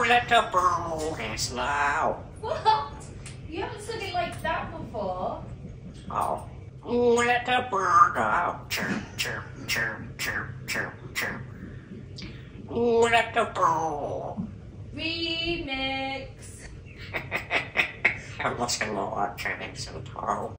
let the bird is loud. What? You haven't said it like that before. Oh, let the bird out. Chirp, chirp, chirp, chirp, chirp, chirp. Let the bird. Remix. I'm looking more at so tall.